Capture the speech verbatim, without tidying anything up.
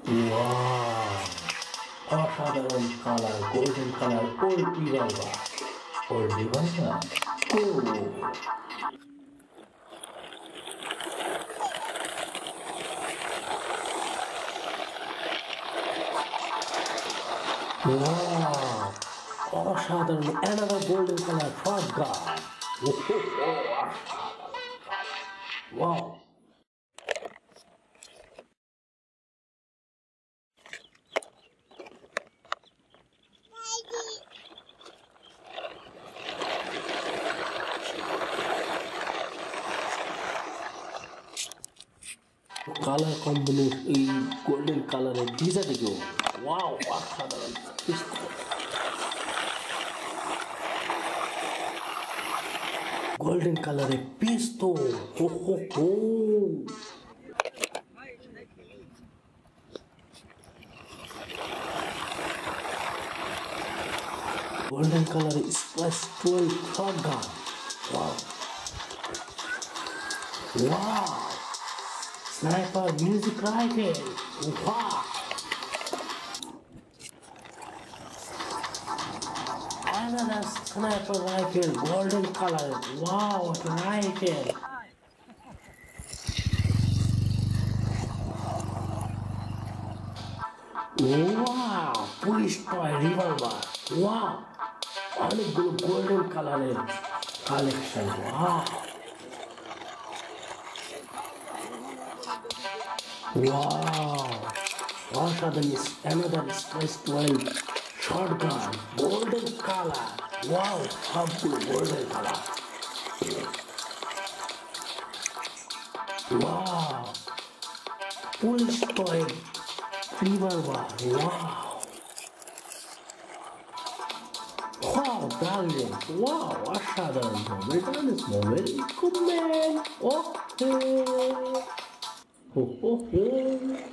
Wow! অসাধারণ colour, golden colour, old revolver, old revolver, ও wow! অসাধারণ, another golden color shotgun. Oh, oh, oh. Wow! Colour combination এই golden কালারের design দেখো wow অসাধারণ golden কালারের পিস্তল হো হো হো গোল্ডেন কালারের splash twelve shotgun wow wow Sniper music rifle. Wow. Another sniper rifle, golden color. Wow, rifle. Wow, police toy revolver. Wow, অনেকগুলো golden color collection. Wow. Wow! Awesome is another Spice twelve shotgun, golden color. Wow, how cool golden color. Wow! Police toy revolver. Wow! Wow, brilliant. Wow, awesome. Return this moment. Good man. Okay. Oh, oh, oh.